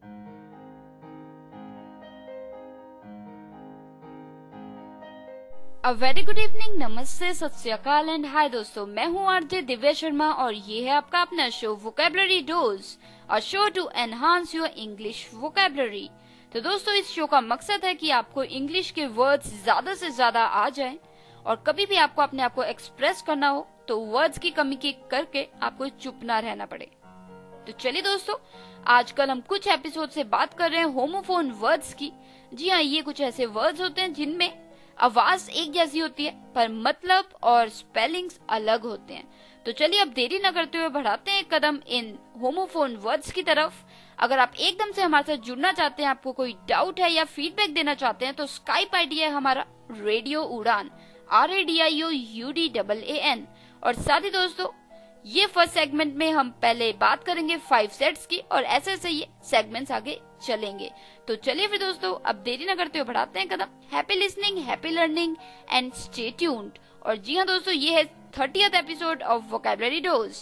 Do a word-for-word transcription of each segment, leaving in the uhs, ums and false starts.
A very good evening, नमस्ते, सत श्री अकाल एंड हाय दोस्तों, मैं हूँ आरजे दिव्या शर्मा और ये है आपका अपना show vocabulary dose, a show to enhance your English vocabulary. तो दोस्तों, इस शो का मकसद है कि आपको इंग्लिश के वर्ड्स ज्यादा से ज्यादा आ जाएं और कभी भी आपको अपने आप को एक्सप्रेस करना हो तो वर्ड्स की कमी के करके आपको चुप ना रहना पड़े। तो चलिए दोस्तों, आजकल हम कुछ एपिसोड से बात कर रहे हैं होमोफोन वर्ड्स की। जी हाँ, ये कुछ ऐसे वर्ड्स होते हैं जिनमें आवाज एक जैसी होती है पर मतलब और स्पेलिंग्स अलग होते हैं। तो चलिए अब देरी न करते हुए बढ़ाते हैं कदम इन होमोफोन वर्ड्स की तरफ। अगर आप एकदम से हमारे साथ जुड़ना चाहते हैं, आपको कोई डाउट है या फीडबैक देना चाहते हैं, तो स्काइप आईडी है हमारा radio Udaan, R A D I O U D double A N. और साथ ही दोस्तों, ये फर्स्ट सेगमेंट में हम पहले बात करेंगे फाइव सेट्स की और ऐसे ऐसे ये सेगमेंट्स आगे चलेंगे। तो चलिए फिर दोस्तों, अब देरी न करते हुए बढ़ाते हैं कदम। Happy listening, happy learning and stay tuned. और जी हाँ दोस्तों, ये है thirtieth episode of vocabulary dose.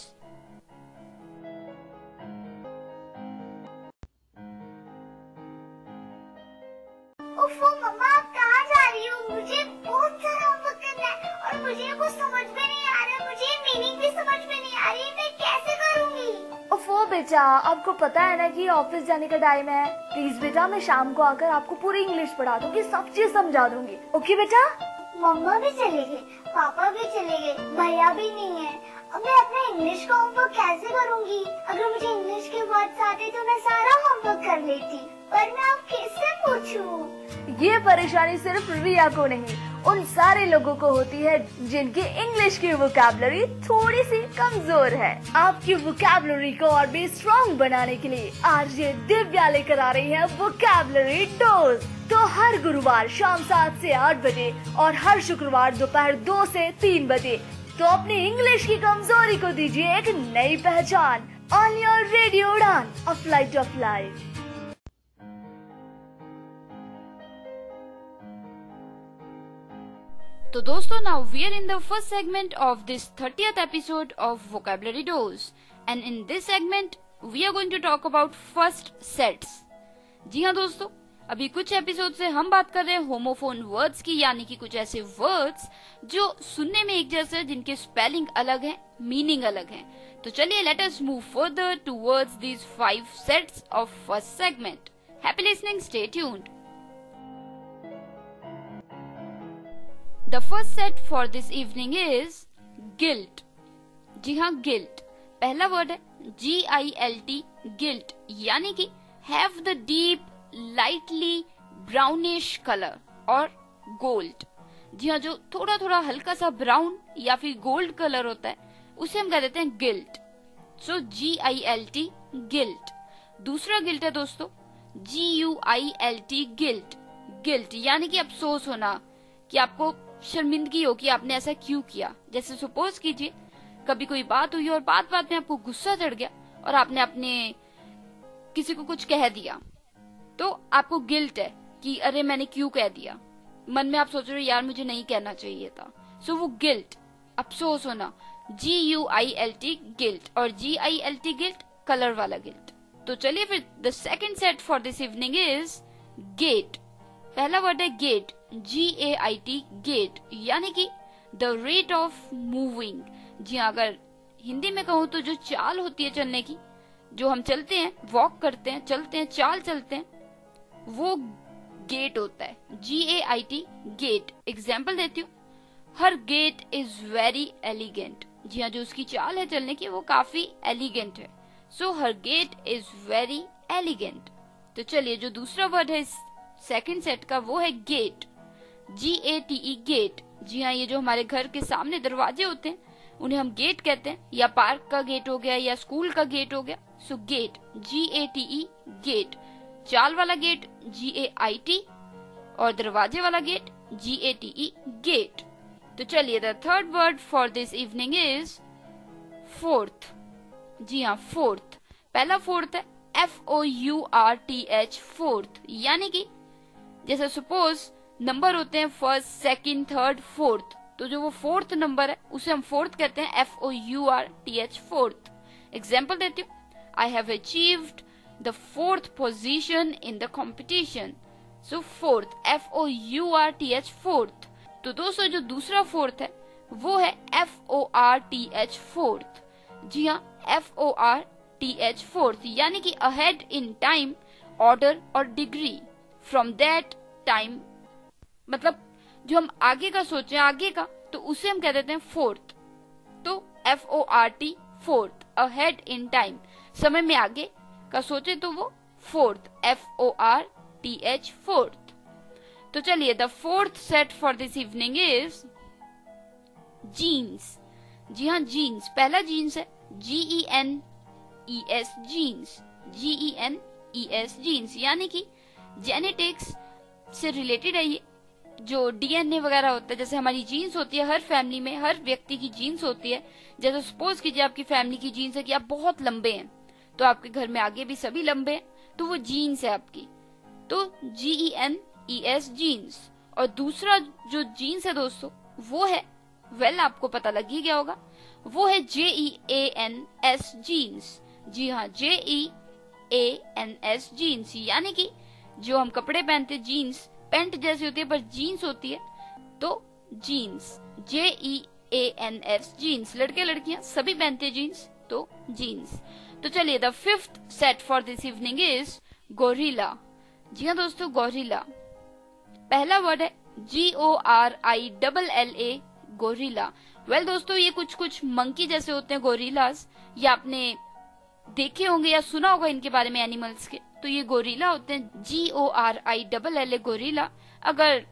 ओफो मम्मा, आप कहाँ जा रही हो? मुझे बहुत सारा होमवर्क करना है और मुझे कुछ समझ में नहीं आ रहा, मुझे मीनिंग भी समझ में नहीं आ रही, मैं कैसे करूँगी? ओफो बेटा, आपको पता है ना कि ऑफिस जाने का टाइम है। प्लीज बेटा, मैं शाम को आकर आपको पूरी इंग्लिश पढ़ा दूंगी, सब चीज समझा दूंगी। ओके बेटा? मम्मा भी चले गए, पापा भी चले गए, भैया भी नहीं है। अब मैं अपना इंग्लिश का होमवर्क कैसे करूँगी? अगर मुझे इंग्लिश के वर्ड्स आते तो मैं सारा होमवर्क कर लेती, पर मैं अब किससे पूछूं? ये परेशानी सिर्फ रिया को नहीं, उन सारे लोगों को होती है जिनकी इंग्लिश की वोकैबुलरी थोड़ी सी कमजोर है। आपकी वोकैबुलरी को और भी स्ट्रॉन्ग बनाने के लिए आरजे दिव्या लेकर आ रही है वोकैबुलरी डोज। तो हर गुरुवार शाम सात से आठ बजे और हर शुक्रवार दोपहर दो से तीन बजे तो अपनी इंग्लिश की कमजोरी को दीजिए एक नई पहचान। ऑन योर रेडियो उड़ान, अ फ्लाइट ऑफ लाइफ। तो दोस्तों, now we are in the first segment of this thirtieth episode of Vocabulary Dose, and in this segment we are going to talk about first sets. जी हाँ दोस्तों, अभी कुछ episode से हम बात कर रहे हैं होमोफोन वर्ड्स की, यानी कि कुछ ऐसे वर्ड्स जो सुनने में एक जैसे हैं, जिनके स्पेलिंग अलग है, मीनिंग अलग है। तो चलिए let us move further towards these five sets of first segment. Happy listening, stay tuned. The first set for this evening is guilt. जी हाँ, guilt पहला वर्ड है G I L T, guilt, यानी कि have the deep lightly brownish color और gold। जी हाँ, जो थोड़ा थोड़ा हल्का सा ब्राउन या फिर गोल्ड कलर होता है उसे हम कह देते हैं गिल्ट। So G I L T, gilt. दूसरा गिल्ट है दोस्तों G U I L T, guilt. Guilt यानी कि अफसोस होना, कि आपको शर्मिंदगी हो कि आपने ऐसा क्यों किया। जैसे सपोज कीजिए कभी कोई बात हुई और बात बात में आपको गुस्सा चढ़ गया और आपने अपने किसी को कुछ कह दिया, तो आपको गिल्ट है कि अरे मैंने क्यों कह दिया। मन में आप सोच रहे हो यार मुझे नहीं कहना चाहिए था। सो वो गिल्ट, अफसोस होना, G U I L T, guilt. और G I L T, gilt, colour वाला गिल्ट। तो चलिए फिर the second set for this evening is gait. पहला वर्ड है gate, G A I T, gait, यानी कि द रेट ऑफ मूविंग। जी हाँ, अगर हिंदी में कहूँ तो जो चाल होती है चलने की, जो हम चलते हैं, वॉक करते हैं, चलते हैं, चाल चलते हैं, वो गेट होता है। G A I T, gait. Example देती हूँ, her gait is very elegant. जी हाँ, जो उसकी चाल है चलने की वो काफी एलिगेंट है। So her gait is very elegant. तो चलिए जो दूसरा वर्ड है सेकंड सेट का वो है gate, G A T E, gate. जी हाँ, ये जो हमारे घर के सामने दरवाजे होते हैं उन्हें हम गेट कहते हैं, या पार्क का गेट हो गया या स्कूल का गेट हो गया। So gate, G A T E, gate. चाल वाला gate G A I T और दरवाजे वाला gate G A T E, gate. तो चलिए the third word for this evening is fourth. जी हाँ, फोर्थ। पहला फोर्थ है F O U R T H, fourth, यानी कि जैसे सपोज नंबर होते हैं फर्स्ट, सेकंड, थर्ड, फोर्थ, तो जो वो फोर्थ नंबर है उसे हम फोर्थ कहते हैं, F O U R T H, fourth. Example देती हूँ, I have achieved the fourth position in the competition. So fourth, F O U R T H, fourth. तो दोस्तों जो दूसरा fourth है वो है F O R T H, fourth. जी हाँ, F O R T H, fourth, यानी कि ahead in time, order और degree. From that time, मतलब जो हम आगे का सोचें, आगे का, तो उसे हम कह देते हैं fourth. तो F O R T, fourth, ahead in time, समय में आगे का सोचे तो वो fourth, F O R T H, fourth. तो चलिए, the fourth set for this evening is jeans. जी हाँ, jeans. पहला jeans है G E N E S, jeans. G E N E S, jeans, यानी कि जेनेटिक्स से रिलेटेड है ये. जो डीएनए वगैरह होता है, जैसे हमारी जीन्स होती है, हर फैमिली में हर व्यक्ति की जीन्स होती है. जैसे सपोज कीजिए आपकी फैमिली की जीन्स है कि आप बहुत लंबे हैं, तो आपके घर में आगे भी सभी लंबे हैं, तो वो जीन्स है आपकी. तो G E N E S, genes. और दूसरा जो जीन्स है दोस्तों वो है, वेल well, आपको पता लग ही गया होगा, वो है J E A N S, jeans. जी हाँ, J E A N S, jeans, यानी कि जो हम कपड़े पहनते जीन्स, पैंट जैसी होती है पर जीन्स होती है, तो jeans, J E A N S, jeans. लड़के लड़कियां सभी पहनते हैं जीन्स, तो जीन्स. तो चलिए, the fifth set for this evening is gorilla. जी हाँ दोस्तों, गोरिल्ला. पहला वर्ड है G O R I double L A, gorilla. Well दोस्तों, ये कुछ कुछ मंकी जैसे होते हैं गोरिल्लास, ये आपने देखे होंगे या सुना होगा इनके बारे में, एनिमल्स के. तो ये गोरिल्ला होते हैं, G O R I double L A, gorilla. अगर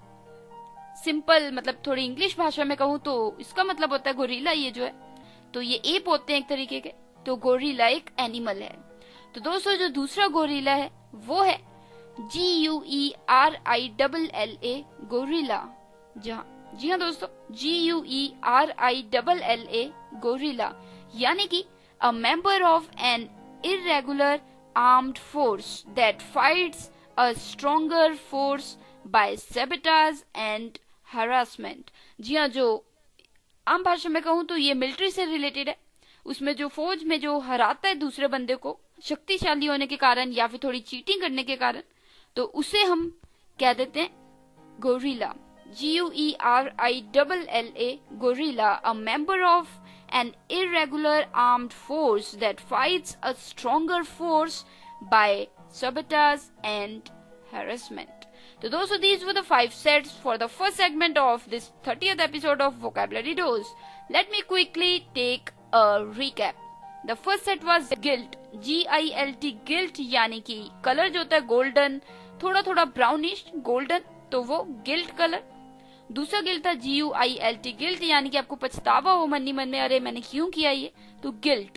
सिंपल मतलब थोड़ी इंग्लिश भाषा में कहूँ तो इसका मतलब होता है गोरिल्ला ये जो है. तो ये एप होते हैं एक तरीके के, तो गोरिल्ला एक एनिमल है. तो दोस्तों जो दूसरा गोरिल्ला है वो है G U E R I double L A, guerrilla. जहाँ जी हाँ दोस्तों, G U E R I double L A, gorilla, यानी कि a member of an irregular armed force that fights a stronger force by sabotage and harassment. जी हाँ, जो आम भाषा में कहूँ तो ये मिलिट्री से रिलेटेड है. उसमें जो फौज में जो हराता है दूसरे बंदे को शक्तिशाली होने के कारण या फिर थोड़ी चीटिंग करने के कारण, तो उसे हम कह देते हैं guerrilla. G U E R I double L A, guerrilla, a member of an irregular armed force that fights a stronger force by sabotage and harassment. So those are these were the five sets for the first segment of this thirtieth episode of Vocabulary Dose. Let me quickly take a recap. The first set was guilt, G I L T, guilt, यानी कि colour जो होता है golden, थोड़ा थोड़ा brownish golden, तो वो guilt colour. दूसरा गिल्ट था G U I L T, guilt, यानी कि आपको पछतावा हो मन ही मन में, अरे मैंने क्यों किया ये, तो गिल्ट.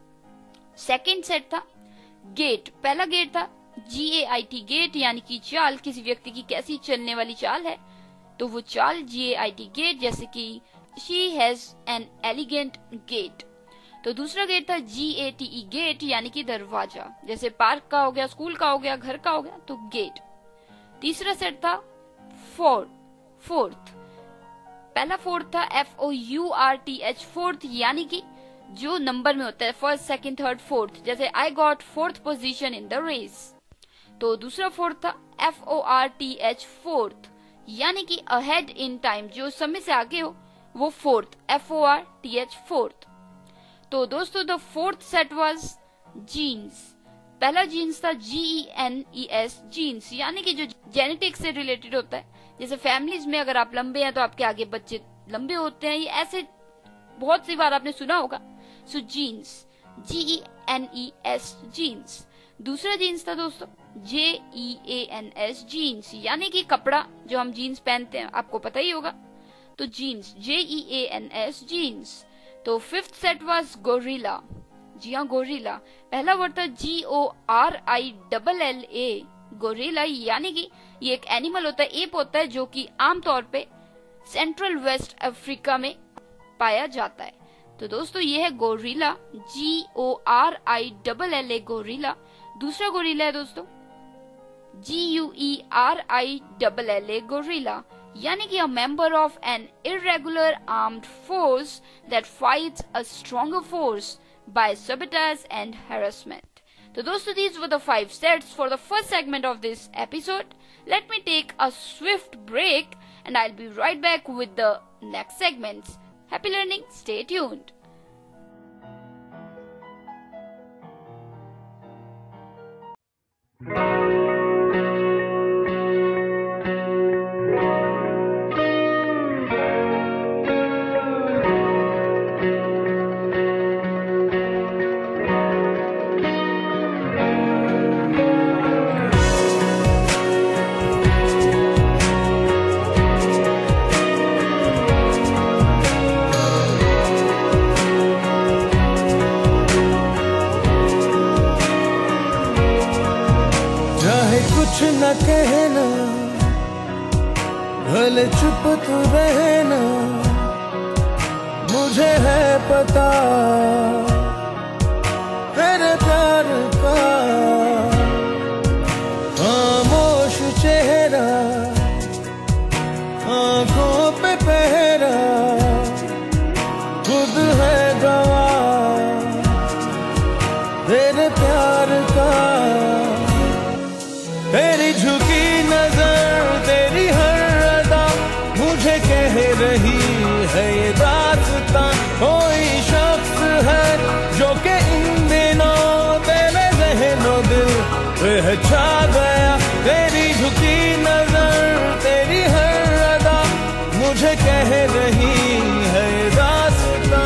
सेकंड सेट था गेट. पहला गेट था G A I T, gate, यानी कि चाल, किसी व्यक्ति की कैसी चलने वाली चाल है, तो वो चाल जी ए आई टी, गेट, जैसे कि she has an elegant gait. तो दूसरा गेट था जी ए टी ई, गेट, यानी कि दरवाजा, जैसे पार्क का हो गया, स्कूल का हो गया, घर का हो गया, तो गेट. तीसरा सेट था फोर्थ, फोर्थ. पहला फोर्थ था F O U R T H, fourth, यानी कि जो नंबर में होता है, फर्स्ट सेकंड थर्ड फोर्थ, जैसे I got fourth position in the race. तो दूसरा फोर्थ था F O R T H, fourth, यानी कि अहेड इन टाइम, जो समय से आगे हो वो forth, F O R T H, forth. तो दोस्तों the fourth set was jeans. पहला जीन्स था G E N E S, jeans, यानी कि जो जेनेटिक्स से रिलेटेड होता है. जैसे फैमिलीज में अगर आप लंबे हैं तो आपके आगे बच्चे लंबे होते हैं, ये ऐसे बहुत सी बार आपने सुना होगा. So genes, G E N E S, genes. दूसरा जीन्स था दोस्तों J E A N S, jeans, यानी कि कपड़ा जो हम जीन्स पहनते हैं, आपको पता ही होगा, तो jeans, J E A N S, jeans. तो फिफ्थ सेट वाज गोरिल्ला. जी हाँ, गोरिल्ला. पहला वर्ड था G O R I double L A, gorilla, यानी कि ये एक एनिमल होता है, एप होता है, जो कि आमतौर पे सेंट्रल वेस्ट अफ्रीका में पाया जाता है. तो दोस्तों ये है gorilla, G O R I double L A, gorilla. दूसरा गोरिल्ला है दोस्तों G U E R I double L A, gorilla, यानी कि a member of an irregular armed force that fights a stronger force by sabotage and harassment. तो दोस्तों, these were the five sets for the first segment of this episode. Let me take a swift break and I'll be right back with the next segments. Happy learning, stay tuned. कुछ न कहना, भले चुप तू रहना, मुझे है पता तेरे प्यार का। खामोश चेहरा, आंखों पे पहरा, खुद है गवाह तेरे प्यार का। तेरी झुकी नजर, तेरी हर अदा मुझे कह रही है ये दास्तां। कोई शख्स है जो कि इन दिनों तेरे ज़हनो दिल पे छा गया। तेरी झुकी नजर, तेरी हर अदा मुझे कह रही है ये दास्तां।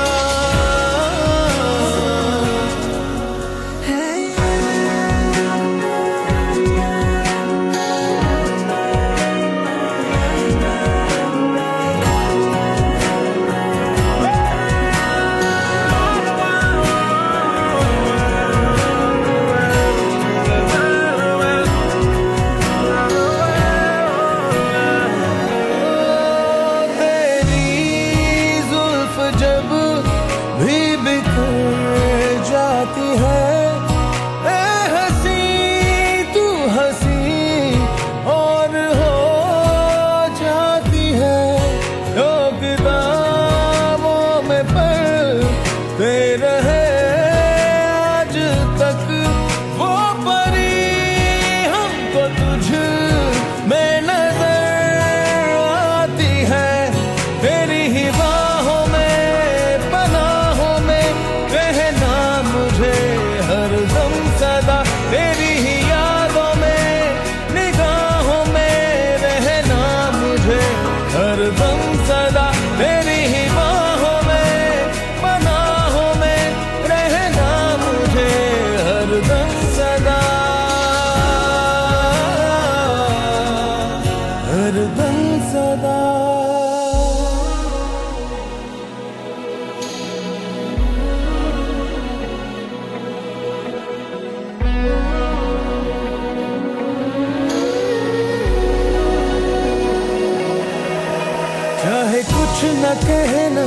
कुछ न कहना,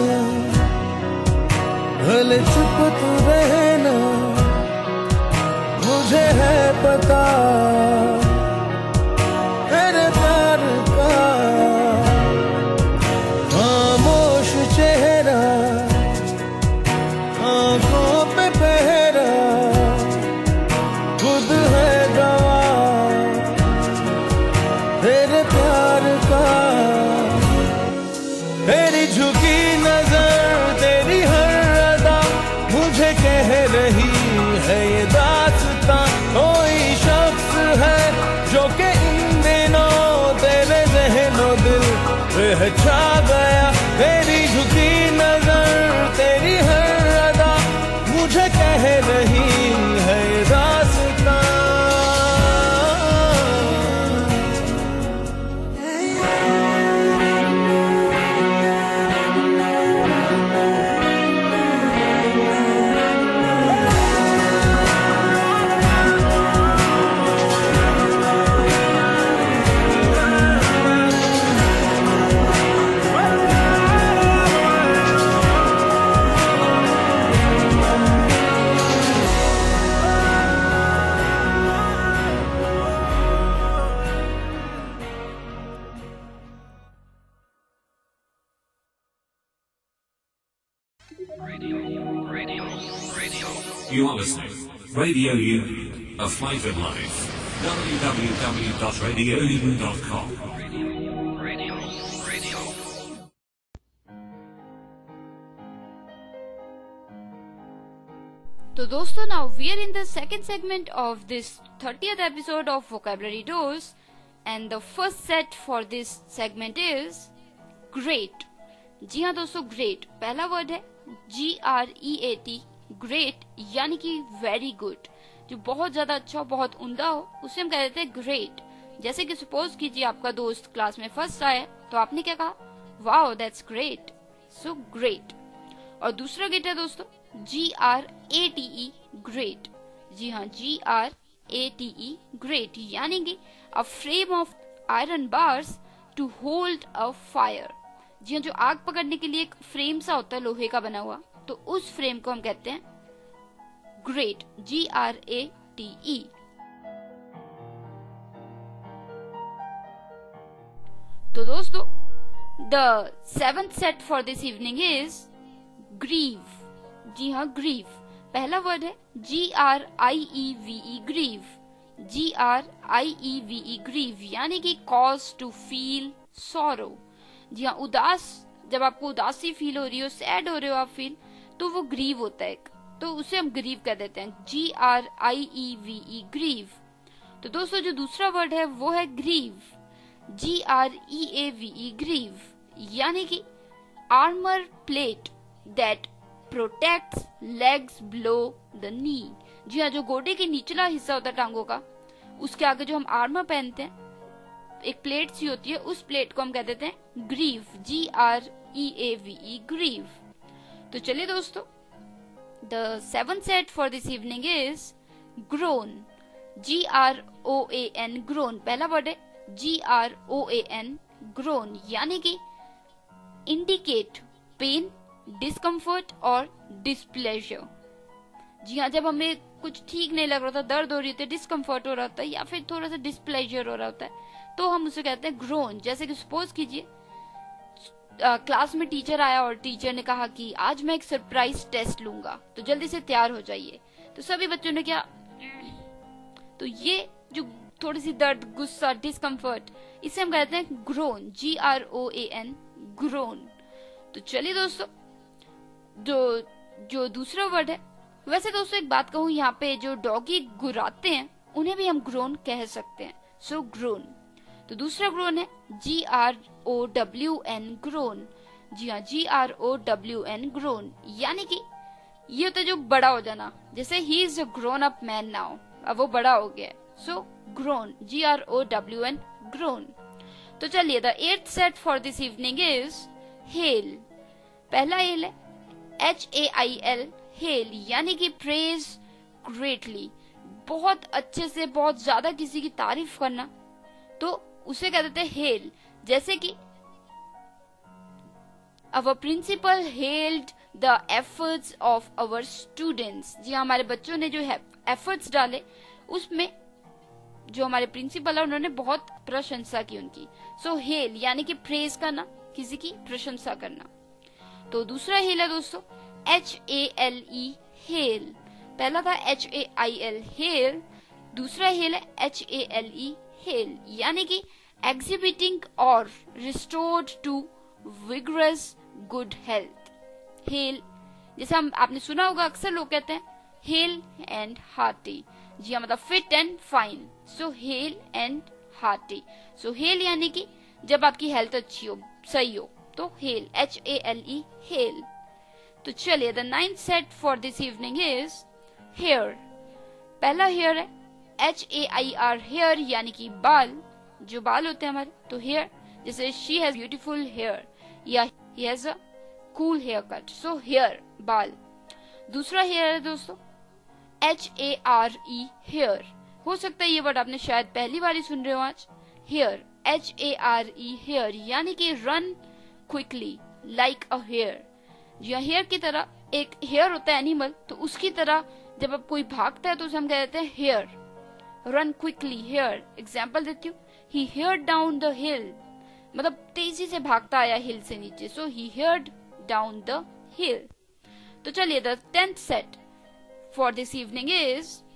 भले चुप तू रहना, मुझे है पता तेरे प्यार का। खामोश चेहरा, आंखों पे पहरा, खुद है गवाह तेरे प्यार का। तेरी झुकी नजर, तेरी हर अदा मुझे कह रही है ये दास्तां। कोई शख्स है जो कि इन दिनों तेरे ज़हनो दिल पे छा गया। तेरी झुकी नजर, तेरी हर अदा मुझे कह रही है ये दास्तां। You are listening Radio Udaan, a flavored life. w w w dot radio udaan dot com. Radio, radio. तो दोस्तों, now we are in the second segment of this thirtieth episode of Vocabulary Dose, and the first set for this segment is great. जी हाँ दोस्तों, great पहला word है G R E A T, great यानी कि very good, जो बहुत ज्यादा अच्छा, बहुत उम्दा हो, उसे हम कह देते हैं ग्रेट। जैसे कि सपोज कीजिए आपका दोस्त क्लास में फर्स्ट आया तो आपने क्या कहा, wow that's great, so great. और दूसरा गेट है दोस्तों G R A T E, grate. जी हाँ, G R A T E, grate यानी कि a frame of iron bars to hold a fire. जी हाँ, जो आग पकड़ने के लिए एक फ्रेम सा होता है लोहे का बना हुआ, तो उस फ्रेम को हम कहते हैं grate, G R A T E. तो दोस्तों, the seventh set for this evening is grieve. जी हाँ, ग्रीव पहला वर्ड है G R I E V E, grieve, G R I E V E, grieve यानी कि कॉज टू फील सॉरो। जी हाँ, उदास, जब आपको उदासी फील हो रही हो, सैड हो रहे हो आप फील, तो वो ग्रीव होता है, तो उसे हम ग्रीव कह देते हैं, G R I E V E, grieve. तो दोस्तों, जो दूसरा वर्ड है वो है greave, G R E A V E, grieve यानी कि armour plate that protects legs below the knee. जी हाँ, जो गोडे के निचला हिस्सा होता है टांगों का, उसके आगे जो हम आर्मर पहनते हैं, एक प्लेट सी होती है, उस प्लेट को हम कह देते हैं greave, G R E A V E, grieve. तो चलिए दोस्तों, the seven set for this evening is groan, G R O A N, groan पहला वर्ड है G R O A N, grown यानी कि इंडिकेट पेन, डिस्कम्फर्ट और displeasure. जी हाँ, जब हमें कुछ ठीक नहीं लग रहा था, दर्द हो रही थी, डिस्कम्फर्ट हो रहा होता है या फिर थोड़ा सा डिस्प्लेजर हो रहा होता है, तो हम उसे कहते हैं ग्रोन। जैसे कि सपोज कीजिए क्लास में टीचर आया और टीचर ने कहा कि आज मैं एक सरप्राइज टेस्ट लूंगा, तो जल्दी से तैयार हो जाइए। तो सभी बच्चों ने क्या, तो ये जो थोड़ी सी दर्द, गुस्सा, डिस्कम्फर्ट, इसे हम कहते हैं groan, G R O A N, grown. तो चलिए दोस्तों, जो जो दूसरा वर्ड है, वैसे दोस्तों एक बात कहूँ, यहाँ पे जो डॉगी गुर्राते हैं उन्हें भी हम ग्रोन कह सकते हैं, सो ग्रोन। तो दूसरा ग्रोन है G R O W N, grown. जी हाँ, G R O W N, grown यानी कि ये होता है जो बड़ा हो जाना, जैसे ही is a grown up man now, अब वो बड़ा हो गया, so grown, G R O W N, grown. तो चलिए, the eighth set for this evening is hail. पहला हेल है H A I L, hail यानी कि प्रेज ग्रेटली, बहुत अच्छे से, बहुत ज्यादा किसी की तारीफ करना, तो उसे कह देते हैं हेल। जैसे कि our principal hailed the efforts of our students. जी हमारे बच्चों ने जो है एफर्ट्स डाले, उसमें जो हमारे प्रिंसिपल है उन्होंने बहुत प्रशंसा की उनकी, सो हेल यानी कि प्रेज करना, किसी की प्रशंसा करना। तो दूसरा हेल है दोस्तों H A L E, hale. पहला था H A I L, hail. दूसरा हेल है H A L E, hale यानी कि exhibiting or restored to vigorous good health। Hale, जैसे हम आपने सुना होगा, अक्सर लोग कहते हैं हेल एंड हार्टी। जी हाँ, मतलब fit and fine, so hale and hearty. So hale यानी कि जब आपकी हेल्थ अच्छी हो, सही हो, तो hale, H A L E, hale. तो चलिए, the ninth set for this evening is hair. पहला हेयर है H A I R, hair यानी कि बाल, जो बाल होते हैं हमारे, तो हेयर, जैसे शी हैज ब्यूटीफुल हेयर या he has a cool hair cut, so hair, बाल। दूसरा हेयर है दोस्तों H A R E, hare. हो सकता है ये वर्ड आपने शायद पहली बार ही सुन रहे हो आज, hare, H A R E, hare यानी कि run quickly like a hare. जो हेयर की तरह एक हेयर होता है एनिमल, तो उसकी तरह जब अब कोई भागता है तो उसे हम कह देते हैं hare, run quickly, hare. Example देती हूँ, he heard down the hill, मतलब तेजी से भागता आया हिल से नीचे, so he heard down the hill। तो चलिए, the tenth set for this evening is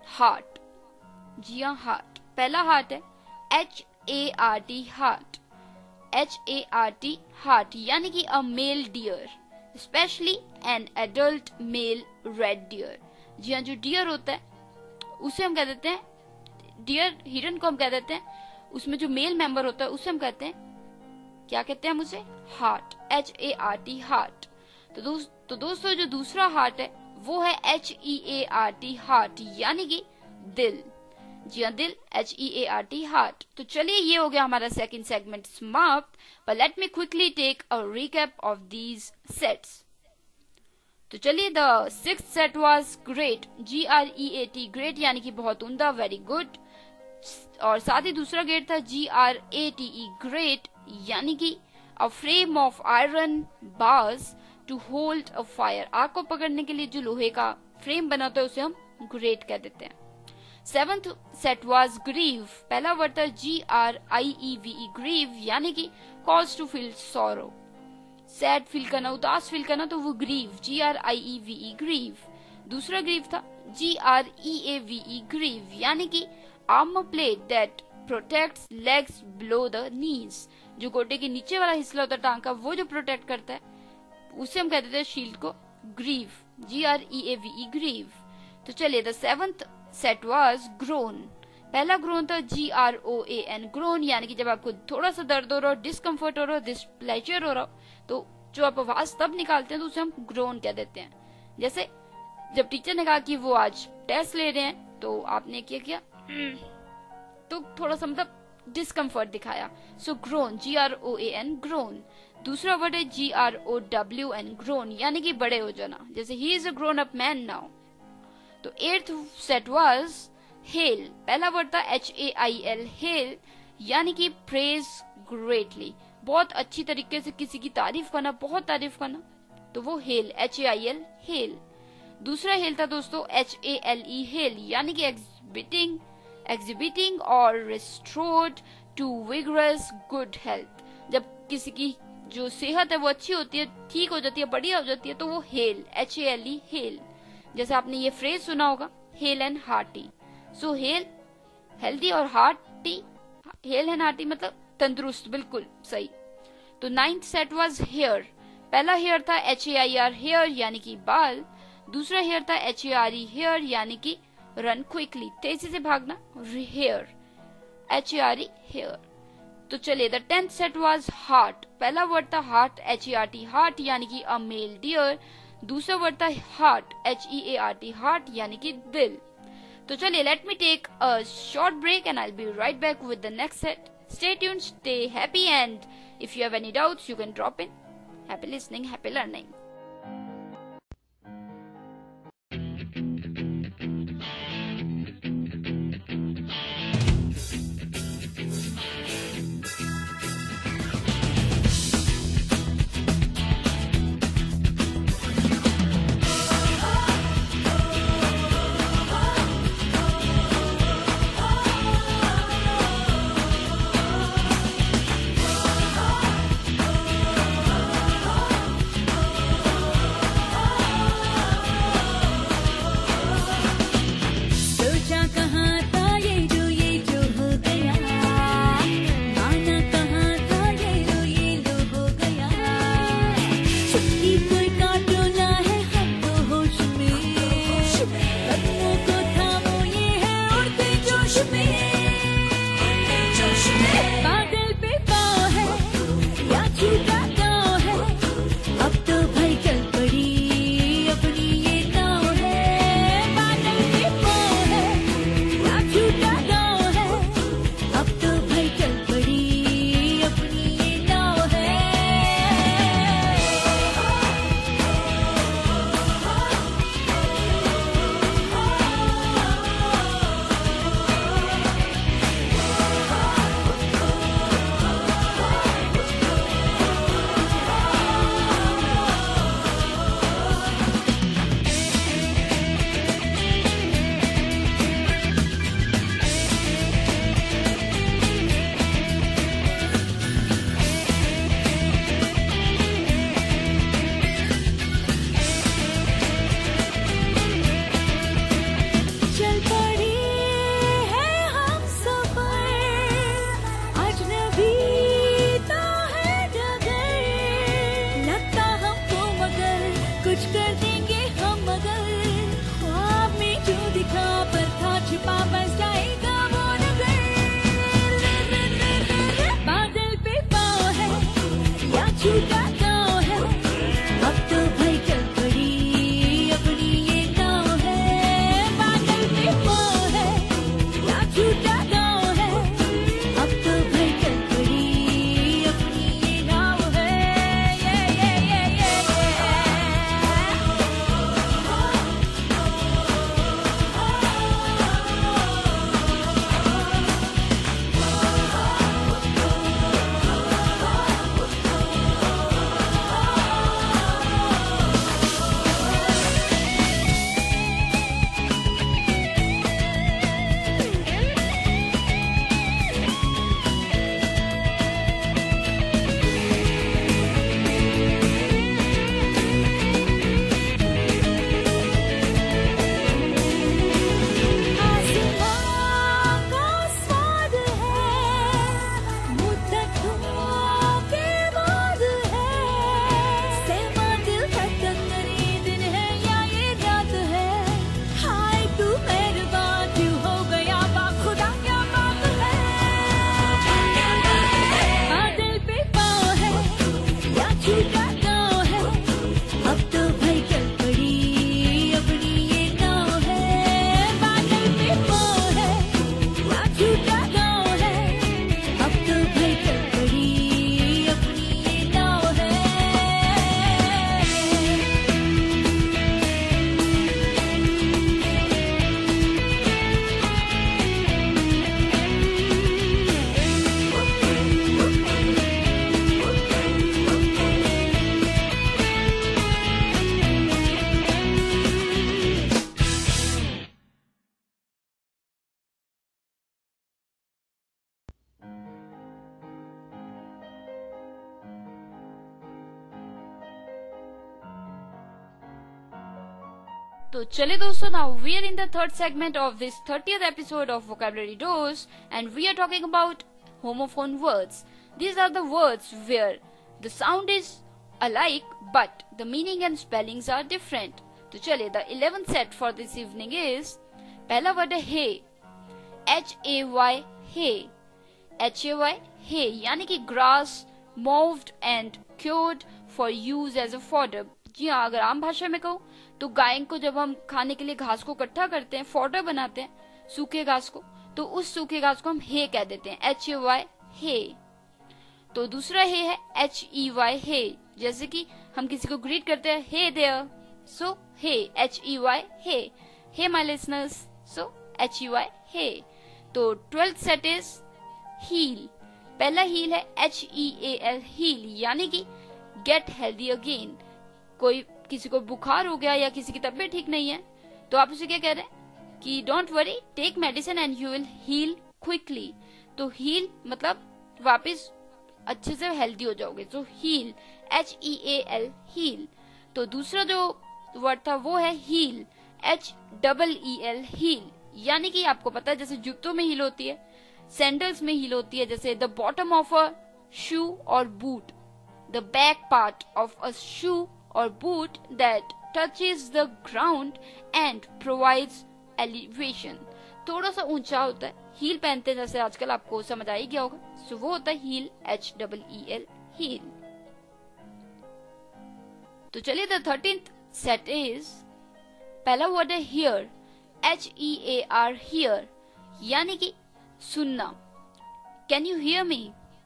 hart. जी हाँ, हार्ट। पहला हार्ट है H A R T, hart. H A R T, heart, यानी कि a male deer, specially an adult male red deer. जी हाँ, जो डियर होता है उसे हम कह देते हैं, डियर हिरन को हम कह देते हैं, उसमें जो मेल मेंबर होता है उसे हम कहते हैं, क्या कहते हैं हम उसे? Hart. H A R T, heart. तो दोस्त तो दोस्तों जो दूसरा हार्ट है वो है H E A R T, heart, यानी कि दिल। जी हाँ, दिल, H E A R T, heart. तो चलिए, ये हो गया हमारा सेकंड सेगमेंट समाप्त, पर let me quickly take a recap of these sets. तो चलिए, the sixth set was great, G R E A T, great, यानी कि बहुत उम्दा, वेरी गुड। और साथ ही दूसरा गेट था G R A T E, grate, यानी कि a frame of iron bars to hold a fire, आग को पकड़ने के लिए जो लोहे का फ्रेम बनाता है उसे हम ग्रेट कह देते हैं। सेवंथ सेट वाज ग्रीव, पहला वर्ड था G R I E V E, grieve, यानी कि cause to feel sorrow, sad feel करना, उदास फील करना, तो वो grieve, G R I E V E, grieve. दूसरा ग्रीव था G R E A V E, grieve, यानी कि armour plate that protects legs below the knees, जो गोटे के नीचे वाला हिस्सा होता है टांग का, वो जो प्रोटेक्ट करता है उसे हम कहते हैं शील्ड को greave, G R E A V E, grieve. तो चलिए, the seventh set was groan, पहला ग्रोन था G R O A N, grown, यानी कि जब आपको थोड़ा सा दर्द हो रहा हो, डिस्कम्फर्ट हो रहा हो, डिस्प्लेजर हो रहा हो, तो जो आप आवाज तब निकालते हैं तो उसे हम ग्रोन कह देते हैं। जैसे जब टीचर ने कहा कि वो आज टेस्ट ले रहे हैं तो आपने क्या किया, तो थोड़ा सा मतलब डिस्कम्फर्ट दिखाया, so grown, G R O A N, groan. दूसरा वर्ड है G R O W N, grown, यानी कि बड़े हो जाना, जैसे ही is a grown up man now. तो एट्थ सेट वाज हेल, पहला वर्ड था H A I L, hail, यानी कि प्रेज ग्रेटली, बहुत अच्छी तरीके से किसी की तारीफ करना, बहुत तारीफ करना, तो वो hello, H A I L, hail. दूसरा हेल था दोस्तों H A L E, hale, यानी कि एग्जिबिटिंग एग्जिबिटिंग और restored to vigorous good health, जब किसी की जो सेहत है वो अच्छी होती है, ठीक हो जाती है, बढ़िया हो जाती है, तो वो hello, H A L E, hale. जैसे आपने ये फ्रेज सुना होगा, hale and hearty, so hale healthy और हार्टी, हेल एंड हार्टी मतलब तंदुरुस्त, बिल्कुल सही। तो नाइन्थ सेट वाज हेयर, पहला हेयर था H A I R, hair, यानी कि बाल। दूसरा हेयर था H A R E, hare, यानी कि रन क्विकली, तेजी से भागना, hare, H A R E, hare. तो चलिए, the tenth set was hart, पहला वर्ड था heart, H A R T, heart, यानी कि अ मेल डियर। दूसरा वर्ड था heart, H E A R T, heart, यानी कि दिल। तो चलिए, let me take a short break and I will be right back with the next set. Stay tuned, stay happy, and if you have any doubts, you can drop in. Happy listening, happy learning. तो चले दोस्तों, now we are in the third segment of this thirtieth episode of Vocabulary Dose and we are talking about homophone words. These are the words where the sound is alike but the meaning and spellings are different. तो चलिए, the eleventh set for this evening is, पहला word है hay, H A Y hay, H A Y hay यानी कि grass moved and cured for use as a fodder. जी हाँ, अगर आम भाषा में कहूँ तो गाय को जब हम खाने के लिए घास को इकट्ठा करते हैं, फॉडर बनाते हैं सूखे घास को, तो उस सूखे घास को हम हे कह देते हैं, एच ए वाई हे। तो दूसरा हे है एच ई वाई हे, जैसे कि हम किसी को ग्रीट करते हैं, hey there, so hey, H E Y hey, hey my listeners, so H E Y hey. तो ट्वेल्थ सेट इज हील, पहला हील है H E A L heal यानी कि गेट हेल्दी अगेन। कोई किसी को बुखार हो गया या किसी की तबीयत ठीक नहीं है तो आप उसे क्या कह रहे हैं कि don't worry, take medicine and you will heal quickly. तो हील मतलब वापस अच्छे से हेल्दी हो जाओगे, तो heal, H E A L heal. तो दूसरा जो वर्ड था वो है heel, H double E L heal यानी कि आपको पता है जैसे जूतों में हील होती है, सैंडल्स में हील होती है, जैसे the bottom of a shoe और boot, the back part of a shoe or boot that touches the ground and provides elevation. थोड़ा सा ऊंचा होता है, हील पहनते हैं जैसे आजकल, आपको समझ आ ही गया होगा, सो so, वो होता है heel, H double E L heal. तो चलिए, द थर्टीन्थ सेट इज, पहला वर्ड है hear, H E A R hear यानी कि सुनना। Can you hear me,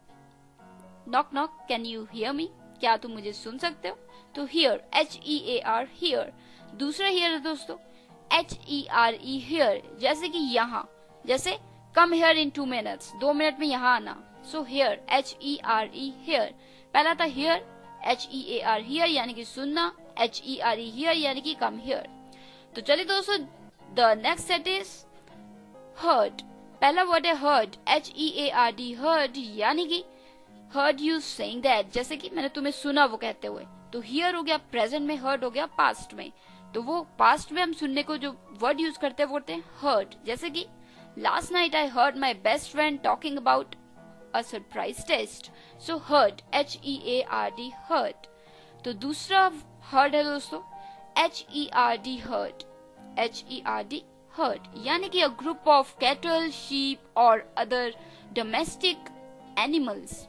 knock knock, can you hear me, क्या तुम मुझे सुन सकते हो? तो hear, H E A R hear. दूसरा हियर है दोस्तों H E R E here, जैसे कि यहाँ, जैसे come here in two minutes, दो मिनट में यहाँ आना, so here, H E R E here. पहला था hear, H E A R hear यानी कि सुनना, H E R E here यानी कि कम हियर। तो चलिए दोस्तों, the next set is heard, पहला वर्ड है heard, H E A R D heard यानी कि हर्ड यू सेइंग दैट, जैसे कि मैंने तुम्हें सुना वो कहते हुए। तो हियर हो गया प्रेजेंट में, हर्ड हो गया पास्ट में। तो वो पास्ट में हम सुनने को जो वर्ड यूज करते हैं वो बोलते हैं हर्ड, जैसे कि last night I heard my best friend talking about a surprise test, so heard, H E A R D heard. तो दूसरा हर्ड है दोस्तों H E R D herd, H E R D heard यानी कि a group of cattle, sheep और other domestic animals,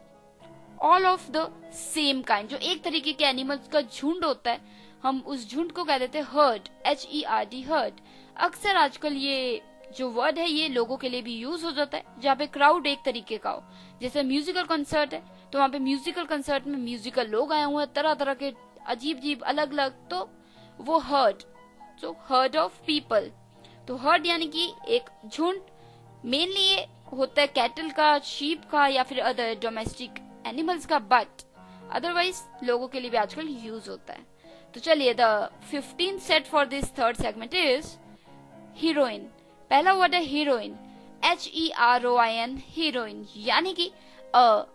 all of the same kind, जो एक तरीके के एनिमल्स का झुंड होता है, हम उस झुंड को कह देते हैं herd, H E R D herd. अक्सर आजकल ये जो वर्ड है ये लोगों के लिए भी यूज हो जाता है जहाँ पे क्राउड एक तरीके का हो, जैसे म्यूजिकल कंसर्ट है तो वहाँ पे म्यूजिकल कंसर्ट में म्यूजिकल लोग आए हुए हैं, तरह तरह के अजीब अजीब अलग अलग, तो वो herd, so herd of people. तो हर्ड यानी कि एक झुंड, मेनली ये होता है कैटल का, शीप का या फिर अदर डोमेस्टिक एनिमल्स का, बट अदरवाइज लोगों के लिए भी आजकल यूज होता है। तो चलिए, the fifteen set for this third segment is heroin, पहला वर्ड है heroin, H E R O I N heroin यानी कि अ,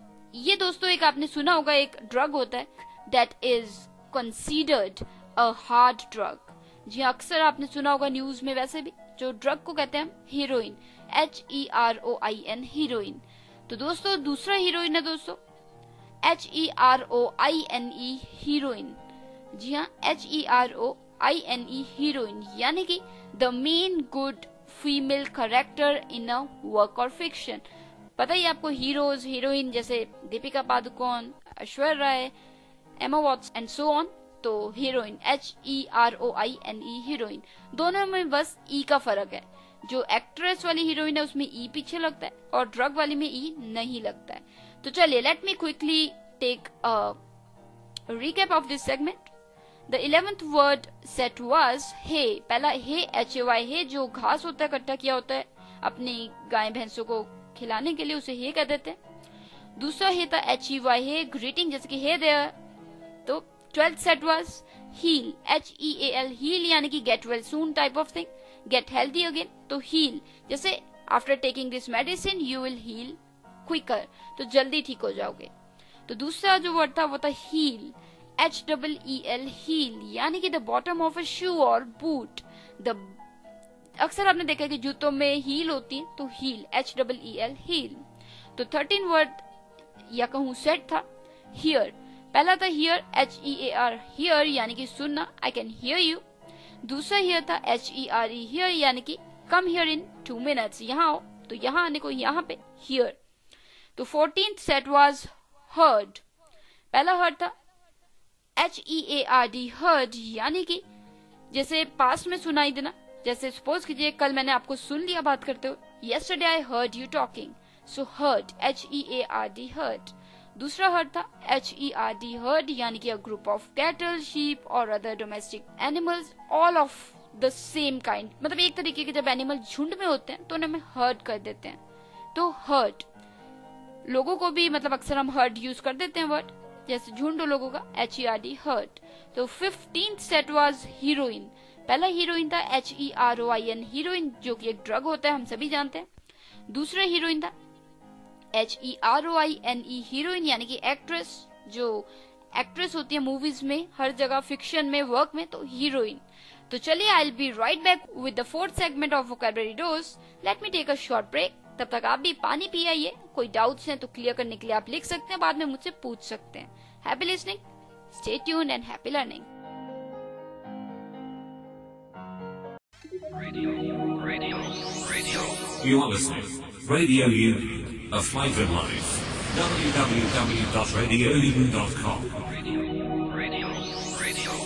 ये दोस्तों एक आपने सुना होगा एक ड्रग होता है that is considered a hard drug. जी अक्सर आपने सुना होगा न्यूज में, वैसे भी जो ड्रग को कहते हैं heroin, H E R O I N heroin. तो दोस्तों दूसरा हीरोइन है दोस्तों H E R O I N E heroine, जी हाँ, H E R O I N E heroine यानी कि the main good female character in a work or fiction. पता ही आपको हीरोज, हीरोइन जैसे Deepika Padukone, Aishwarya Rai, Emma Watts and so on. तो heroine, H E R O I N E heroine, दोनों में बस ई का फर्क है, जो एक्ट्रेस वाली हीरोइन है उसमें ई पीछे लगता है और ड्रग वाली में ई नहीं लगता है। तो चलिए, let me quickly take a recap of this segment. The eleventh word set was hay. पहला हे, एच ए वाई हे, जो घास होता है इकट्ठा किया होता है अपनी गाय भैंसों को खिलाने के लिए, उसे हे कह देते हैं। दूसरा हे था H E Y hey, greeting, जैसे कि हे देयर। तो twelfth set was heal, H E A L heal यानी कि get well soon type of thing, get healthy again. तो हील जैसे after taking this medicine you will heal quicker, तो जल्दी ठीक हो जाओगे। तो दूसरा जो वर्ड था वो था heel, H double E L heal यानी कि the bottom of a shoe और बूट। द अक्सर आपने देखा कि जूतों में हील होती है, तो heal H double E L heal. तो थर्टीन वर्ड या कहूं सेट था हियर। पहला था hear H E A R hear यानी कि सुनना, आई कैन हियर यू। दूसरा हियर था H E R E here यानी कि come here in two minutes, यहाँ आओ, तो यहाँ आने को यहाँ पे हियर। तो फोर्टीन्थ सेट वाज हर्ड। पहला हर्ड था H E A R D heard यानी कि जैसे पास्ट में सुनाई देना। जैसे सपोज कीजिए कल मैंने आपको सुन लिया बात करते हुए, yesterday I heard you talking, so heard H E A R D heard। दूसरा हर्ड था H E R D heard यानी कि a group of cattle, sheep और other domestic animals all of the same kind, मतलब एक तरीके के जब एनिमल झुंड में होते हैं तो उन्हें हम हर्ड कर देते हैं। तो हर्ड लोगों को भी मतलब अक्सर हम हर्ड यूज कर देते हैं वर्ड, जैसे झुंड लोगों का H E R D heard. तो फिफ्टींथ सेट वाज हीरोइन। पहला हीरोइन था H E R O I N heroin जो कि एक ड्रग होता है, हम सभी जानते हैं। दूसरा हीरोइन था H E R O I N E heroine यानी कि एक्ट्रेस, जो एक्ट्रेस होती है मूवीज में, हर जगह फिक्शन में, वर्क में, तो हीरोइन। तो चलिए I will be right back with the fourth segment of vocabulary dose. Let me take a short break. तब तक आप भी पानी पी आइए। कोई डाउट्स हैं तो क्लियर करने के लिए आप लिख सकते हैं, बाद में मुझसे पूछ सकते हैं। Happy listening, stay tuned and happy learning. Radio, radio, radio. You are listening. Radio Eden, a flavored life. w w w dot radio eden dot com. Radio, radio, radio.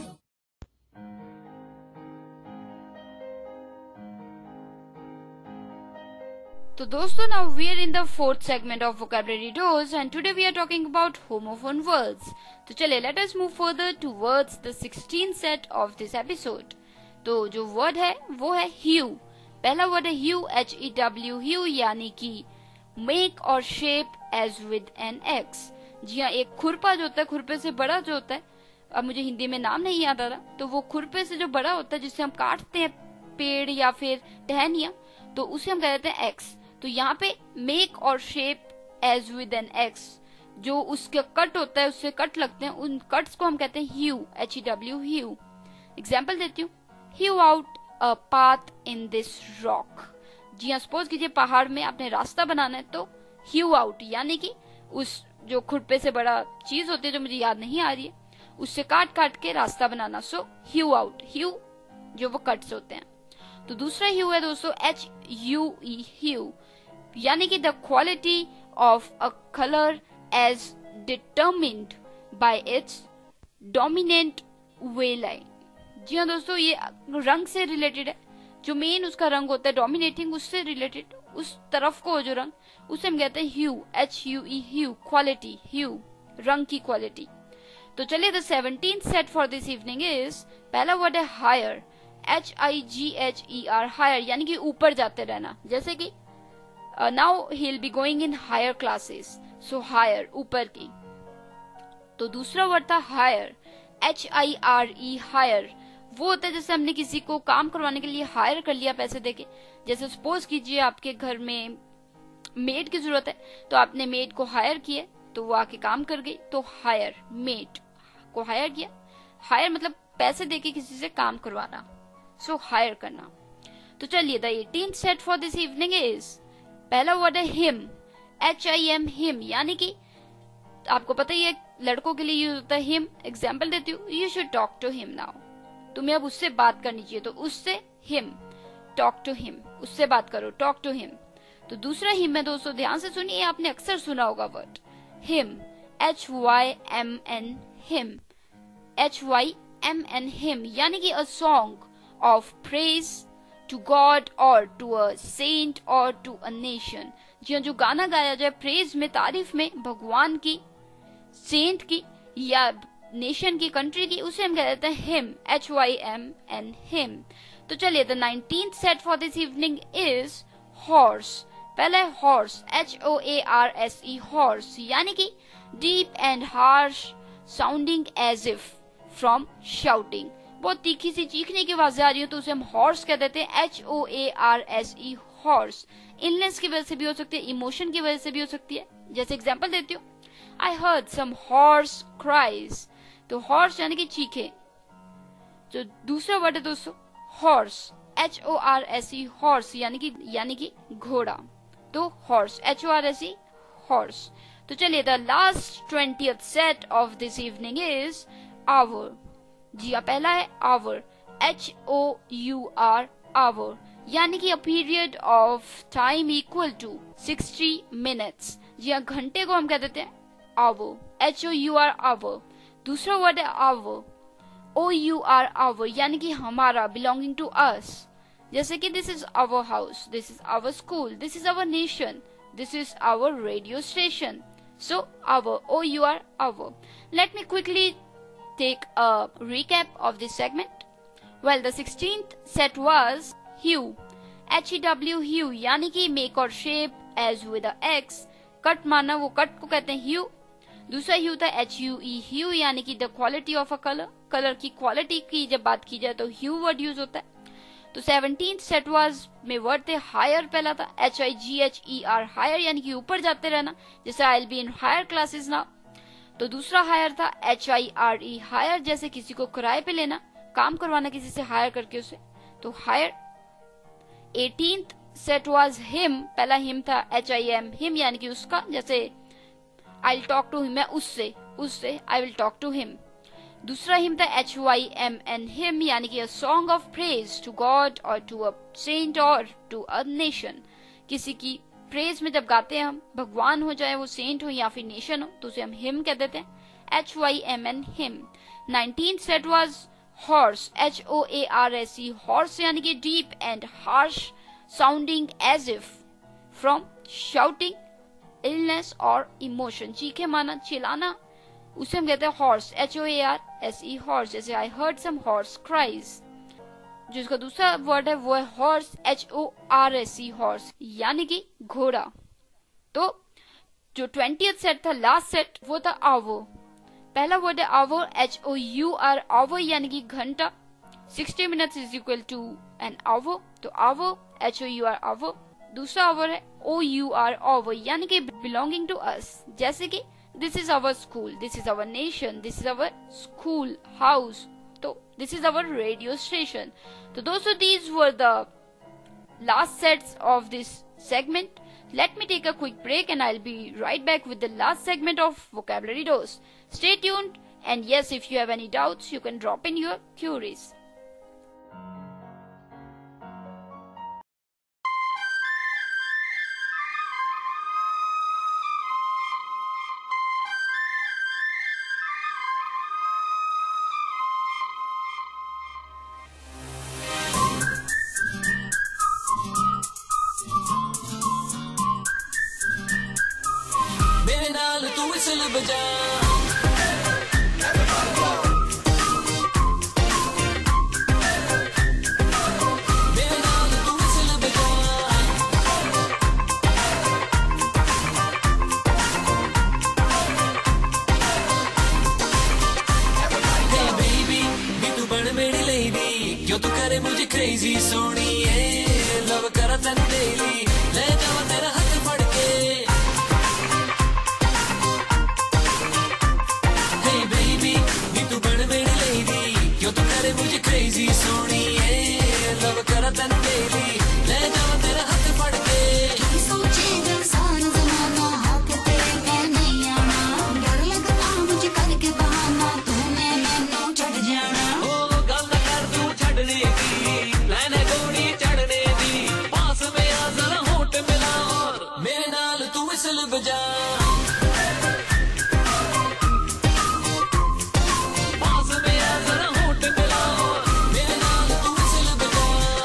तो दोस्तों, now we are in the fourth segment of vocabulary dose and today we are talking about homophone words. तो चलिए let us move further towards the sixteenth set of this episode. तो जो word है वो है ह्यू। पहला वर्ड है ह्यू H E W ह्यू यानी कि make or shape as with an axe. जी हाँ, एक खुरपा जो होता है, खुरपे से बड़ा जो होता है, अब मुझे हिंदी में नाम नहीं याद आ रहा, तो वो खुरपे से जो बड़ा होता है जिससे हम काटते हैं पेड़ या फिर टहनियां, तो उसे हम कह देते हैं एक्स। तो यहाँ पे make or shape as with an axe, जो उसका कट होता है, उससे कट लगते हैं, उन कट्स को हम कहते हैं ह्यू H E W hew. Example देती हूँ, hew out a path in this rock। जी हाँ, सपोज कीजिए पहाड़ में आपने रास्ता बनाना है, तो hew out यानी कि उस जो खुरपे से बड़ा चीज होती है जो मुझे याद नहीं आ रही है, उससे काट काट के रास्ता बनाना। सो hew out, hew जो वो कट्स होते हैं। तो दूसरा hew है दोस्तों एच यू ई hew यानी कि the quality of a colour as determined by its dominant wavelength. जी हाँ दोस्तों, ये रंग से रिलेटेड है। जो मेन उसका रंग होता है डोमिनेटिंग, उससे रिलेटेड, उस तरफ को जो रंग, उसे हम कहते हैं ह्यू H U E hue, quality hue, रंग की क्वालिटी। तो चलिए the seventeenth set for this evening is, पहला वर्ड है higher H I G H E R higher यानी कि ऊपर जाते रहना, जैसे कि now he will be going in higher classes, so higher ऊपर की। तो दूसरा वर्ड था hire H I R E hire, वो होता है जैसे हमने किसी को काम करवाने के लिए हायर कर लिया पैसे देके। जैसे सपोज कीजिए आपके घर में मेड की जरूरत है, तो आपने मेड को हायर किया, तो वो आके काम कर गई, तो हायर, मेड को हायर किया। हायर मतलब पैसे देके किसी से काम करवाना, सो हायर करना। तो चलिए the eighteenth set for this evening is, पहला वर्ड है him H I M him यानी कि आपको पता ही है लड़कों के लिए यूज होता है हिम। एग्जाम्पल देती हूँ, you should talk to him now, तुम्हें अब उससे बात करनी चाहिए, तो उससे हिम, टॉक टू हिम, उससे बात करो, टॉक टू हिम। तो दूसरा हिम है दोस्तों, ध्यान से सुनिए, आपने अक्सर सुना होगा word hymn H Y M N hymn H Y M N hymn यानी कि a song of praise to God or to a saint or to a nation. जी हाँ, जो गाना गाया जाए प्रेज में, तारीफ में भगवान की, सेंट की या नेशन की, कंट्री की, उसे हम कह देते हैं hymn H Y M N hymn. तो चलिए the nineteenth set for this evening is hoarse. पहला है horse H O A R S E horse यानी कि deep and harsh sounding as if from shouting, बहुत तीखी सी चीखने की आवाज आ रही हो तो उसे हम हॉर्स कह देते हैं H O A R S E hoarse. Illness की वजह से भी हो सकती है, इमोशन की वजह से भी हो सकती है। जैसे एग्जाम्पल देती हूँ, I heard some hoarse cries, तो हॉर्स यानी कि चीखे। जो दूसरा वर्ड है दोस्तों horse, H O R S E, horse यानी कि यानी कि घोड़ा। तो horse, H O R S E, horse. तो चलिए, the last twentieth set of this evening is hour. जी हाँ, पहला है hour, H O U R, our यानी कि a period of time equal to sixty minutes. जी हाँ, घंटे को हम कह देते हैं hour, H O U R, hour. दूसरा वर्ड है our, O U R, our यानी कि हमारा, बिलोंगिंग टू अस। जैसे कि this is our house, this is our school, this is our nation, this is our radio station. So our, O U R, our. Let me quickly take a recap of this segment. Well, the sixteenth set was hue, H E W, hue यानी कि make or shape as with a X, cut मारना, वो cut को कहते हैं hue। दूसरा hue था H U E, hue यानी कि the quality of a color, colour की क्वालिटी की जब बात की जाए तो hue वर्ड यूज होता है। तो सेवनटीन्थ सेट वाज में वर्ड थे हायर, पहला था H I G H E R, higher यानी कि ऊपर जाते रहना, जैसे I will be in higher classes now. तो दूसरा हायर था H I R E, hire जैसे किसी को किराए पे लेना, काम करवाना किसी से हायर करके उसे, तो hire. Eighteenth set was him, पहला हिम था एच आई एम, हिम यानी कि उसका, जैसे I will talk to him, मैं उससे, उससे I will talk to him. दूसरा हिम था H Y M N, hymn यानी कि a song of praise to God or to a saint or to a nation. किसी की प्रेज में जब गाते हैं हम, भगवान हो चाहे वो सेंट हो या फिर नेशन हो, तो उसे हम हिम कह देते हैं, H Y M N, hymn. Nineteenth set was hoarse, H O A R S E, horse यानी कि deep and harsh sounding as if from shouting, illness or emotion, चीखे माना, चिल्लाना, उसे हम कहते हैं hoarse, H O A R S E, hoarse. जैसे I heard some hoarse cries. जो इसका दूसरा वर्ड है वो है horse, H O R S E, horse यानी कि घोड़ा। तो जो ट्वेंटियथ सेट था, लास्ट सेट, वो था आवर। पहला वर्ड है hour, H O U R, our यानी कि घंटा, sixty minutes is equal to an hour, तो hour, H O U R, hour. दूसरा आवर है ओ यू आर, आवर यानी कि बिलोंगिंग टू अस, जैसे कि this is our school, this is our nation, this is our school house, so this is our radio station. So those are these were the last sets of this segment. Let me take a quick break and I'll be right back with the last segment of vocabulary dose. Stay tuned, and yes, if you have any doubts you can drop in your queries. crazy सोनिए love करा तन daily ले जावा तेरा हाथ फड़ के hey baby नी तू बन मेरी lady क्यों तू करे मुझे crazy सोनिए लव करा तन डेली ले जावा तेरा हाथ फड़ के सोचे दिल सारा जमाना हाथ तेरे में नहीं आना डर लगता मुझे करके बहाना तूने मैनू छड़ जाना ओ गल कर तू छड़ने की प्लान है गोली चढ़ने दी पास में आ जरा होठ मिला और मेरे नाल तू विसल बजा पास में आ जरा होठ मिला और मेरे नाल तू विसल बजा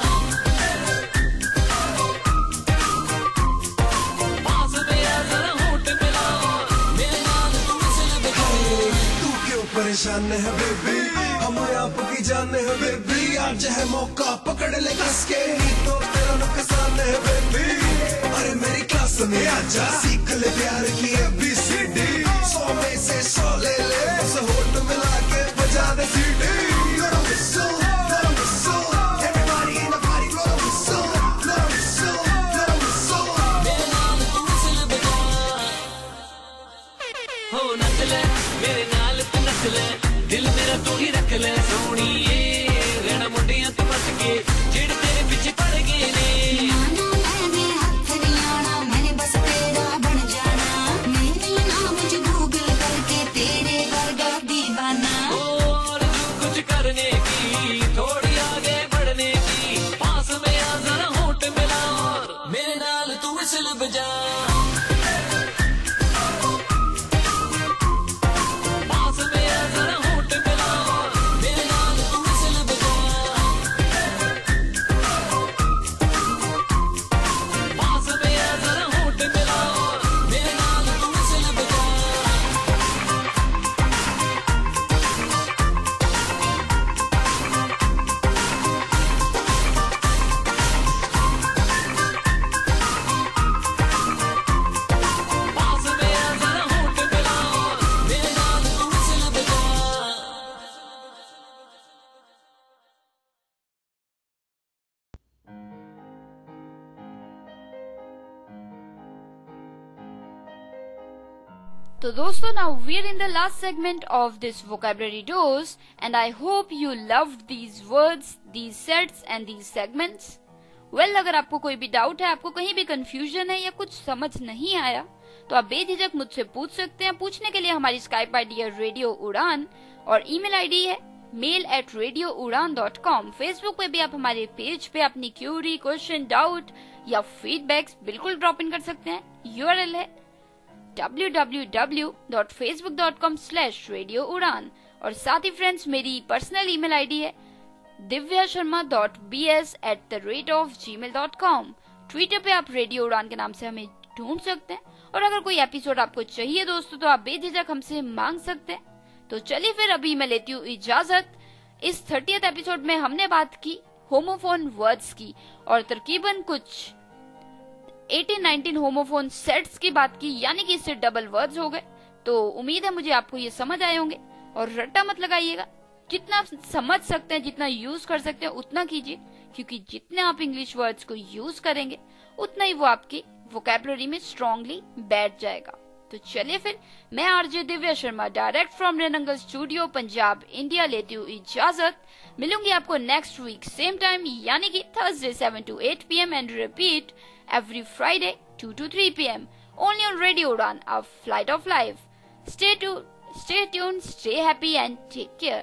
पास में आ जरा होठ मिला और मेरे नाल तू विसल बजा तू क्यों परेशान है बेबी हम आप की जान है बेबी आज है मौका पकड़ ले कस के तो तेरा नुकसान है बेबी अरे मेरी क्लास में आजा सीख ले प्यार की एबीसीडी सौ में से सौ ले ले बस होठ मिला के बजा दे सीडी Blow the whistle, blow the whistle. Everybody in the party blow the whistle, blow the whistle, blow the whistle. मेरे नाल तू विसल बजा हो नच ले मेरे नाल तू नच ले दिल विसल बजा पास में आ जरा होठ मिला मेरे नाल तू विसल बजा पास में आ जरा होठ मिला मेरे नाल तू विसल बजा तो दोस्तों, now we're in the last segment of this vocabulary dose and I hope you loved these words, these sets and these segments. Well, अगर आपको कोई भी डाउट है, आपको कहीं भी कंफ्यूजन है या कुछ समझ नहीं आया, तो आप बेझिझक मुझसे पूछ सकते हैं। पूछने के लिए हमारी स्काइप आईडी है रेडियो उड़ान और ईमेल आईडी है mail at radio Udaan dot com. Facebook पे भी आप हमारे पेज पे अपनी क्यूरी, क्वेश्चन, डाउट या फीडबैक्स बिल्कुल ड्रॉप इन कर सकते हैं। यूआरएल है W W W dot Facebook dot com slash radio Udaan. और साथ ही फ्रेंड्स, मेरी पर्सनल ईमेल आईडी है Divya Sharma dot B S at the rate of G mail dot com. Twitter पे आप रेडियो उड़ान के नाम से हमें ढूंढ सकते हैं। और अगर कोई एपिसोड आपको चाहिए दोस्तों, तो आप बेझिझक हमसे मांग सकते हैं। तो चलिए फिर अभी मैं लेती हूँ इजाजत। इस थर्टियथ एपिसोड में हमने बात की होमोफोन वर्ड्स की और तरकीबन कुछ अठारह उन्नीस होमोफोन सेट्स की बात की, यानी कि इससे डबल वर्ड्स हो गए। तो उम्मीद है मुझे आपको ये समझ आए होंगे और रट्टा मत लगाइएगा। जितना आप समझ सकते हैं, जितना यूज कर सकते हैं उतना कीजिए, क्योंकि जितने आप इंग्लिश वर्ड्स को यूज करेंगे उतना ही वो आपकी वोकैबुलरी में स्ट्रांगली बैठ जाएगा। तो चलिए फिर, मैं RJ Divya Sharma direct from रेनंगल स्टूडियो पंजाब इंडिया लेती हूँ इजाजत। मिलूंगी आपको नेक्स्ट वीक सेम टाइम, यानी कि Thursday seven to eight P M and repeat every Friday two to three p m only on Radio Udaan, a flight of life. Stay tuned, stay tuned, stay happy and take care.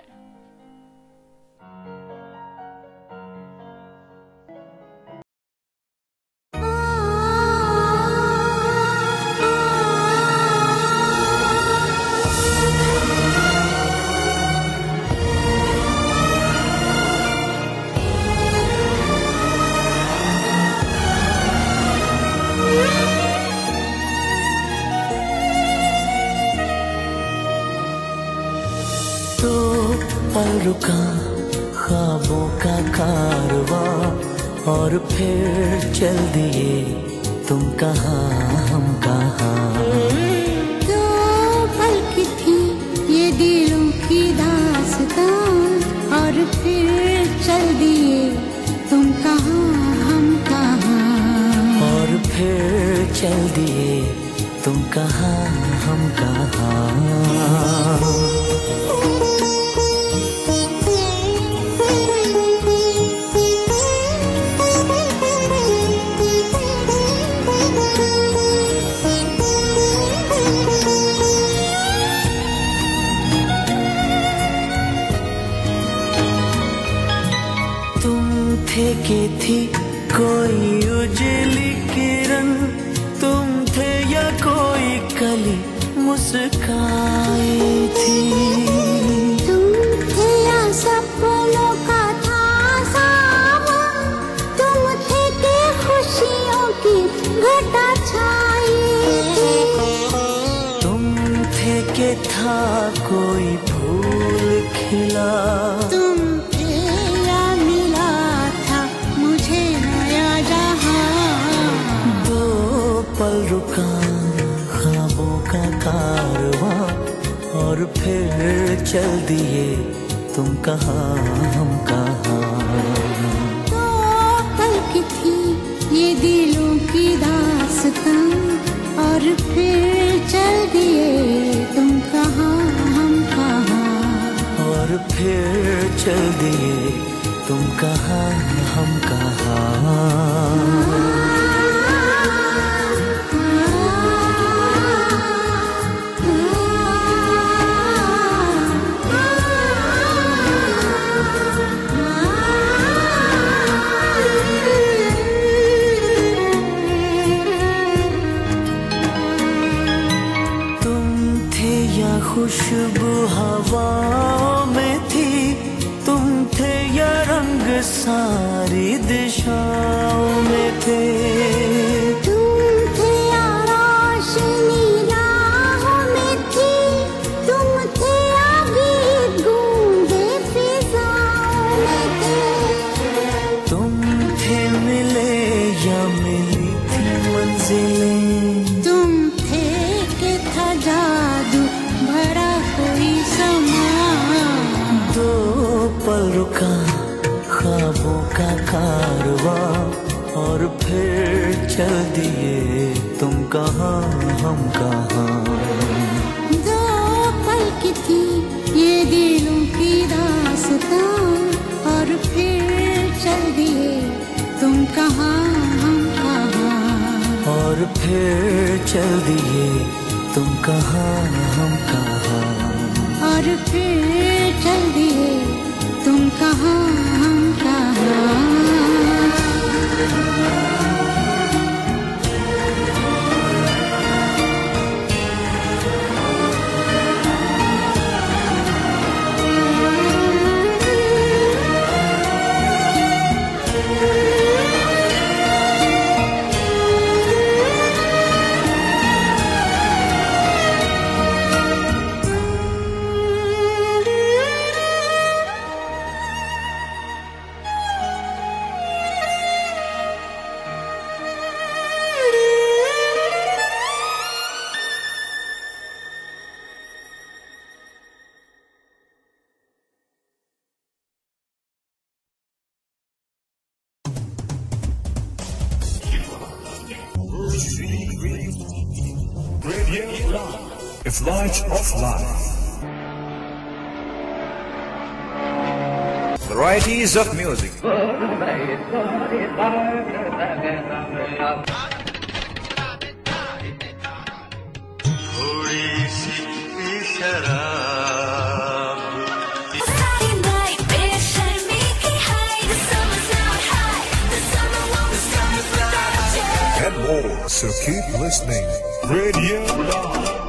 पल रुका ख्वाबों का कारवां और फिर चल दिए तुम कहाँ हम कहाँ। दो पल की थी ये दिलों की दास्तां और फिर चल दिए तुम कहाँ हम कहाँ। और फिर चल दिए तुम कहाँ हम कहाँ। के थी कोई उजली किरण, तुम थे या कोई कली मुस्काई थी। तुम थे या सपनों का था सावन, तुम थे के खुशियों की घटा छाई थी। तुम थे के था कोई फूल खिला, पल रुका ख्वाबों का कारवां और फिर चल दिए तुम कहाँ हम कहाँ। दो पल की थी ये दिलों की दास्तां और फिर चल दिए तुम कहाँ हम कहाँ। और फिर चल दिए तुम कहाँ हम कहाँ। खुशबू हवाओं में थी, तुम थे या रंग सारी दिशाओं में थे। तुम थे या रोशनी राहों में थी, तुम थे या गीत गूंजे फिजाओं में थे। तुम थे मिले या मिली थी मंजिलें, तुम थे कि था जादू भरा कोई समा। दो पल रुका ख्वाबों का कारवां, और फिर चल दिए तुम कहाँ हम कहाँ। दो पल की थी ये दिलों की दास्तां, और फिर चल दिए तुम कहाँ हम कहाँ। और फिर चल दिए तुम कहाँ हम कहाँ। और फिर चल दिए तुम कहाँ हम कहाँ। If light of life. Varieties of music. And more, so keep listening. Radio Live.